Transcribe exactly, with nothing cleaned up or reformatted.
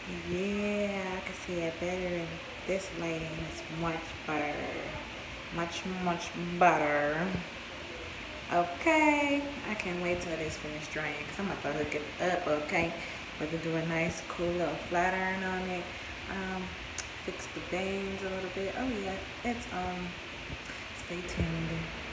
Yeah, I can see it better in this lighting. It's much better. Much, much better. Okay, I can't wait till this finished drying because I'm about to hook it up, okay? About to do a nice cool little flat iron on it. Um, fix the veins a little bit. Oh yeah, it's um, stay tuned.